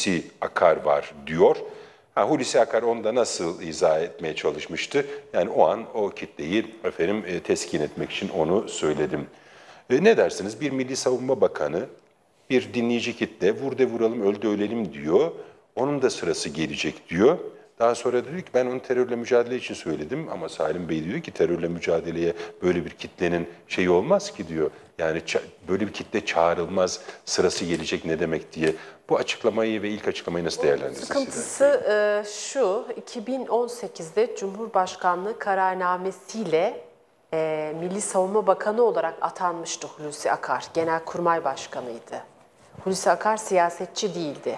Hulusi Akar var diyor. Hulusi Akar onu da nasıl izah etmeye çalışmıştı? Yani o an o kitleyi teskin etmek için onu söyledim. Ne dersiniz? Bir Milli Savunma Bakanı, bir dinleyici kitle vur de vuralım, öl de ölelim diyor. Onun da sırası gelecek diyor. Daha sonra diyor ki ben onu terörle mücadele için söyledim ama Salim Bey diyor ki terörle mücadeleye böyle bir kitlenin şeyi olmaz ki diyor. Yani böyle bir kitle çağrılmaz, sırası gelecek ne demek diye. Bu açıklamayı ve ilk açıklamayı nasıl değerlendirirsiniz? Sıkıntısı şu, 2018'de Cumhurbaşkanlığı kararnamesiyle Milli Savunma Bakanı olarak atanmıştı Hulusi Akar. Genelkurmay Başkanıydı. Hulusi Akar siyasetçi değildi.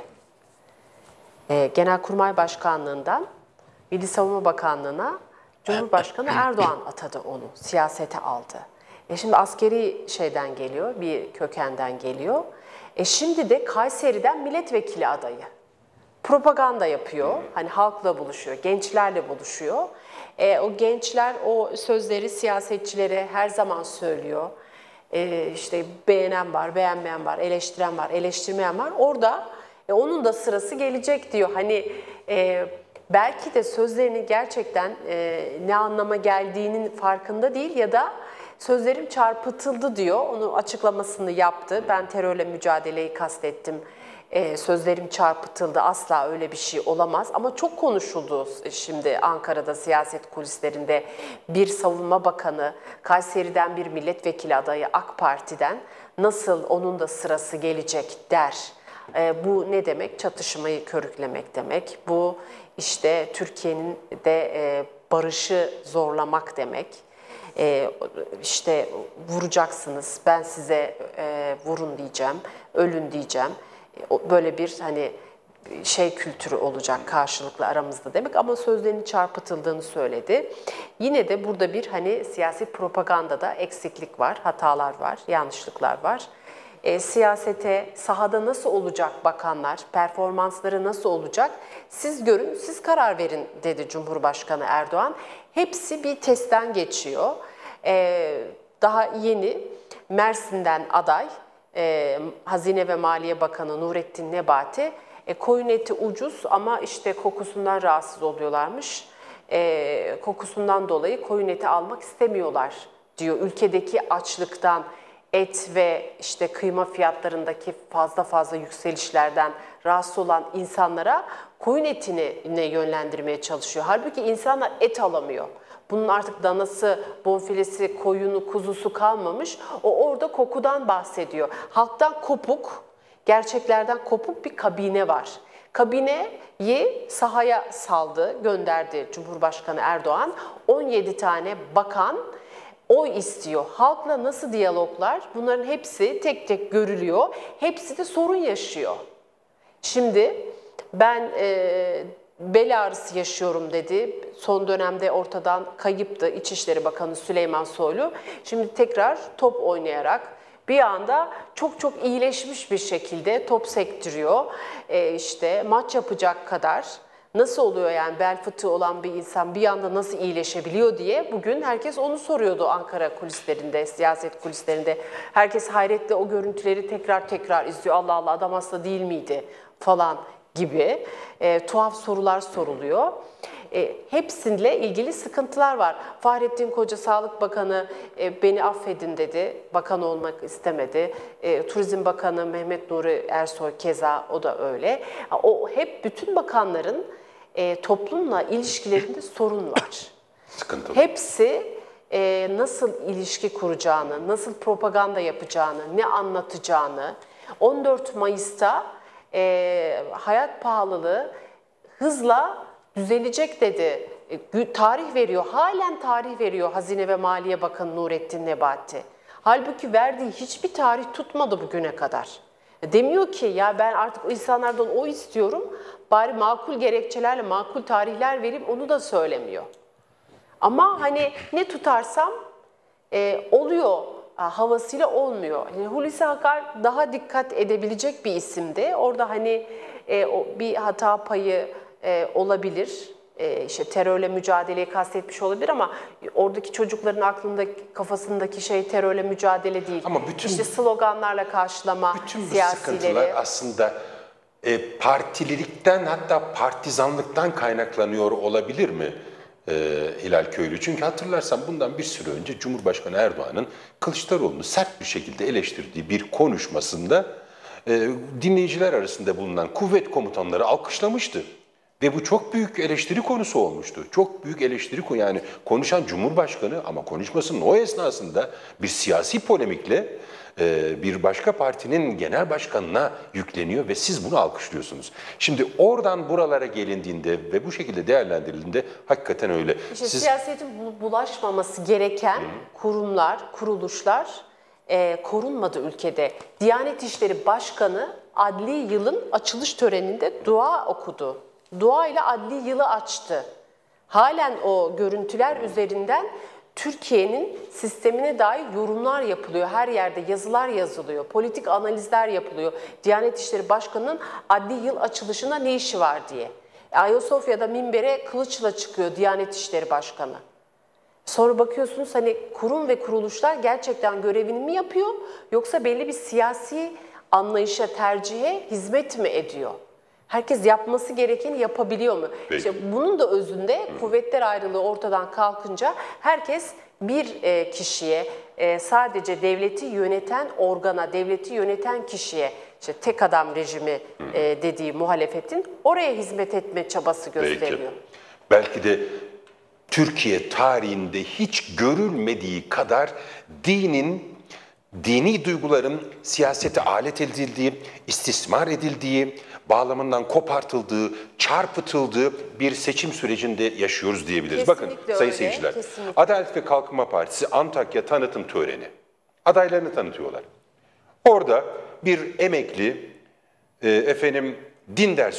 Genelkurmay Başkanlığından Milli Savunma Bakanlığı'na Cumhurbaşkanı Erdoğan atadı onu, siyasete aldı. Şimdi askeri şeyden geliyor, bir kökenden geliyor. Şimdi de Kayseri'den milletvekili adayı. Propaganda yapıyor, hani halkla buluşuyor, gençlerle buluşuyor. O gençler o sözleri siyasetçilere her zaman söylüyor. İşte beğenen var, beğenmeyen var, eleştiren var, eleştirmeyen var. Orada onun da sırası gelecek diyor. Hani belki de sözlerini gerçekten ne anlama geldiğinin farkında değil ya da sözlerim çarpıtıldı diyor. Onun açıklamasını yaptı. Ben terörle mücadeleyi kastettim. Sözlerim çarpıtıldı. Asla öyle bir şey olamaz. Ama çok konuşuldu şimdi Ankara'da siyaset kulislerinde. Bir savunma bakanı, Kayseri'den bir milletvekili adayı AK Parti'den nasıl onun da sırası gelecek der. Bu ne demek? Çatışmayı körüklemek demek. Bu işte Türkiye'nin de barışı zorlamak demek. İşte vuracaksınız, ben size vurun diyeceğim, ölün diyeceğim. Böyle bir hani şey kültürü olacak karşılıklı aramızda demek ama sözlerinin çarpıtıldığını söyledi. Yine de burada bir hani siyasi propagandada eksiklik var, hatalar var, yanlışlıklar var. Siyasete, sahada nasıl olacak bakanlar, performansları nasıl olacak? Siz görün, siz karar verin dedi Cumhurbaşkanı Erdoğan. Hepsi bir testten geçiyor. Daha yeni Mersin'den aday, Hazine ve Maliye Bakanı Nurettin Nebati, koyun eti ucuz ama işte kokusundan rahatsız oluyorlarmış. Kokusundan dolayı koyun eti almak istemiyorlar diyor. Ülkedeki açlıktan, et ve işte kıyma fiyatlarındaki fazla yükselişlerden rahatsız olan insanlara koyun etine yönlendirmeye çalışıyor. Halbuki insanlar et alamıyor. Bunun artık danası, bonfilesi, koyunu, kuzusu kalmamış. O orada kokudan bahsediyor. Halktan kopuk, gerçeklerden kopuk bir kabine var. Kabineyi sahaya saldı, gönderdi Cumhurbaşkanı Erdoğan. 17 tane bakan oy istiyor. Halkla nasıl diyaloglar? Bunların hepsi tek tek görülüyor. Hepsi de sorun yaşıyor. Şimdi ben bel ağrısı yaşıyorum dedi. Son dönemde ortadan kayıptı İçişleri Bakanı Süleyman Soylu. Şimdi tekrar top oynayarak bir anda çok iyileşmiş bir şekilde top sektiriyor. İşte maç yapacak kadar. Nasıl oluyor yani bel fıtığı olan bir insan bir anda nasıl iyileşebiliyor diye bugün herkes onu soruyordu Ankara kulislerinde, siyaset kulislerinde. Herkes hayretle o görüntüleri tekrar izliyor. Allah Allah adam hasta değil miydi falan gibi tuhaf sorular soruluyor. Hepsiyle ilgili sıkıntılar var. Fahrettin Koca Sağlık Bakanı beni affedin dedi. Bakan olmak istemedi. Turizm Bakanı Mehmet Nuri Ersoy keza o da öyle. O hep bütün bakanların toplumla ilişkilerinde sorun var. Sıkıntılı. Hepsi nasıl ilişki kuracağını, nasıl propaganda yapacağını, ne anlatacağını. 14 Mayıs'ta hayat pahalılığı hızla düzelecek dedi. Tarih veriyor, halen tarih veriyor Hazine ve Maliye Bakanı Nurettin Nebati. Halbuki verdiği hiçbir tarih tutmadı bugüne kadar. Demiyor ki ya ben artık insanlardan o istiyorum, bari makul gerekçelerle makul tarihler vereyim onu da söylemiyor. Ama hani ne tutarsam oluyor havasıyla olmuyor. Yani Hulusi Akar daha dikkat edebilecek bir isimdi. Orada hani bir hata payı olabilir. İşte terörle mücadeleyi kastetmiş olabilir ama oradaki çocukların aklındaki, kafasındaki şey terörle mücadele değil. Ama bütün, işte sloganlarla karşılama bütün bu siyasileri. sıkıntılar aslında partililikten hatta partizanlıktan kaynaklanıyor olabilir mi Hilal Köylü? Çünkü hatırlarsan bundan bir süre önce Cumhurbaşkanı Erdoğan'ın Kılıçdaroğlu'nu sert bir şekilde eleştirdiği bir konuşmasında dinleyiciler arasında bulunan kuvvet komutanları alkışlamıştı. Ve bu çok büyük eleştiri konusu olmuştu. Çok büyük eleştiri yani konuşan Cumhurbaşkanı ama konuşmasının o esnasında bir siyasi polemikle bir başka partinin genel başkanına yükleniyor ve siz bunu alkışlıyorsunuz. Şimdi oradan buralara gelindiğinde ve bu şekilde değerlendirildiğinde hakikaten öyle. İşte siyasetin bulaşmaması gereken kurumlar, kuruluşlar korunmadı ülkede. Diyanet İşleri Başkanı adli yılın açılış töreninde dua okudu. Dua ile adli yılı açtı. Halen o görüntüler üzerinden Türkiye'nin sistemine dair yorumlar yapılıyor. Her yerde yazılar yazılıyor. Politik analizler yapılıyor. Diyanet İşleri Başkanı'nın adli yıl açılışında ne işi var diye. Ayasofya'da minbere kılıçla çıkıyor Diyanet İşleri Başkanı. Sonra bakıyorsunuz hani kurum ve kuruluşlar gerçekten görevini mi yapıyor yoksa belli bir siyasi anlayışa, tercihe hizmet mi ediyor? Herkes yapması gerekeni yapabiliyor mu? Peki. İşte bunun da özünde kuvvetler ayrılığı ortadan kalkınca herkes bir kişiye, sadece devleti yöneten organa, devleti yöneten kişiye, işte tek adam rejimi dediği muhalefetin oraya hizmet etme çabası gösteriyor. Belki de Türkiye tarihinde hiç görülmediği kadar dini duyguların siyasete alet edildiği, istismar edildiği, bağlamından kopartıldığı, çarpıtıldığı bir seçim sürecinde yaşıyoruz diyebiliriz. Kesinlikle Bakın sayın öyle, seyirciler, kesinlikle. Adalet ve Kalkınma Partisi Antakya tanıtım töreni. Adaylarını tanıtıyorlar. Orada bir emekli din dersi